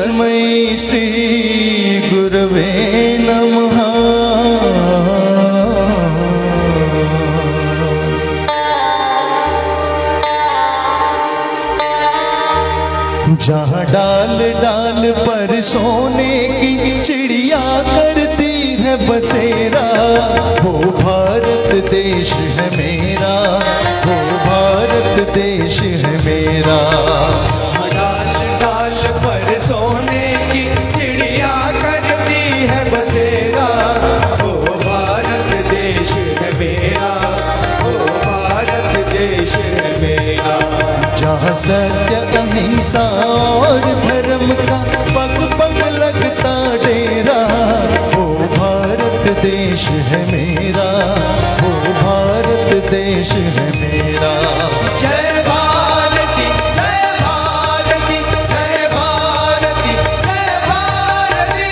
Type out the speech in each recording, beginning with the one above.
तस्मै श्री गुरवे नमः। जहाँ डाल डाल पर सोने की चिड़िया करती है बसेरा, वो भारत देश है मेरा, वो भारत देश है मेरा। डाल डाल पर सोने की चिड़िया करती है बसेरा, वो भारत देश है मेरा, वो भारत देश है मेरा। जहाँ सत्य अहिंसा और धर्म का पग पग लगता डेरा, वो भारत देश है मेरा, वो भारत देश है मेरा। जय भारती जय भारती जय भारती जय भारती।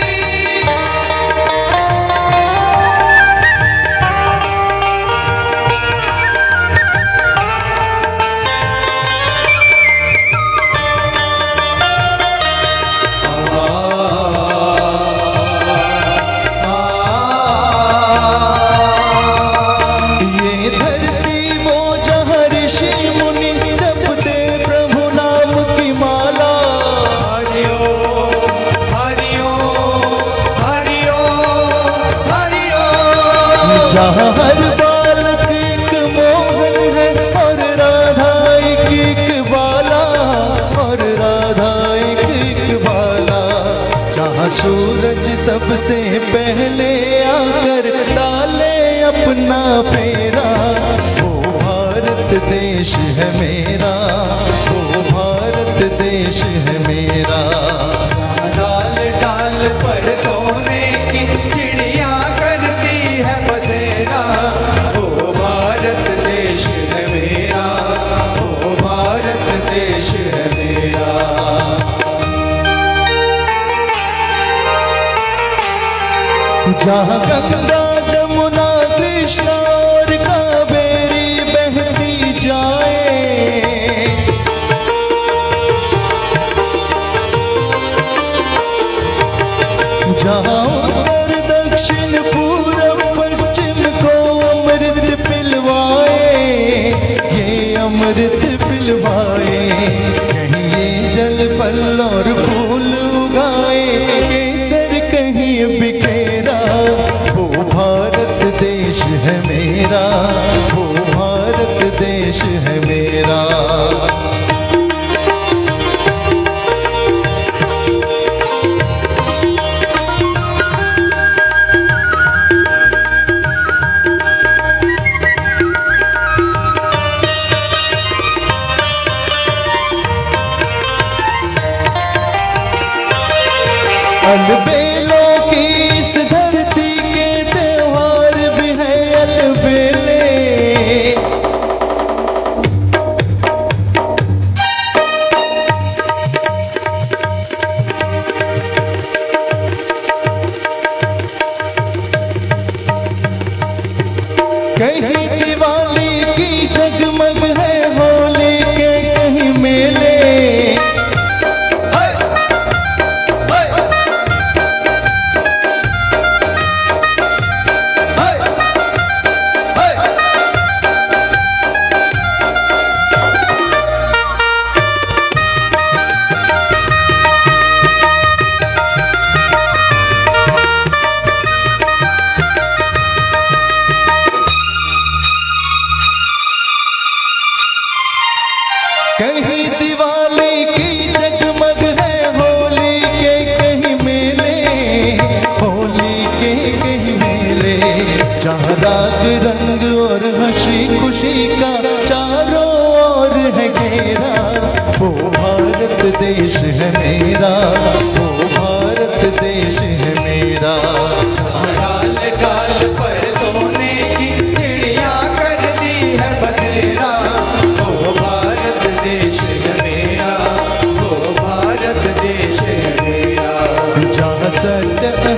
जहाँ हर बालक एक मोहन है और राधा एक बाला, और राधा एक बाला। जहाँ सूरज सबसे पहले आकर डाले अपना फेरा, वो भारत देश है मेरा, वो भारत देश है मेरा। डाल डाल पर सोने की चिड़िया करती है बसेरा, वो भारत देश है मेरा, वो भारत देश है मेरा। जहाँ गंगा जमुना कृष्णा और कावेरी बहती जाए, जहाँ उत्तर दक्षिण पूरब पश्चिम को अमृत पिलवाए, ये अमृत पिलवाए। कहीं ये जल फल और फूल उगाए, केसर कहीं बिखेरा, वो भारत देश है मेरा, वो भारत देश है मेरा। अलबेलों की इस धरती के त्योहार भी है अलबेले, कहीं दिवाली की जगमग है होली के कहीं मेले। कहीं दिवाली की जगमग है होली के कहीं मेले, होली के कहीं मेले। जहाँ राग रंग और हंसी खुशी का चारों ओर है घेरा, वो भारत देश है मेरा, वो भारत देश है मेरा। डाल डाल पर सोने की चिड़िया करती है बसेरा, वो भारत देश है मेरा, वो भारत देश है मेरा। जहाँ सत्य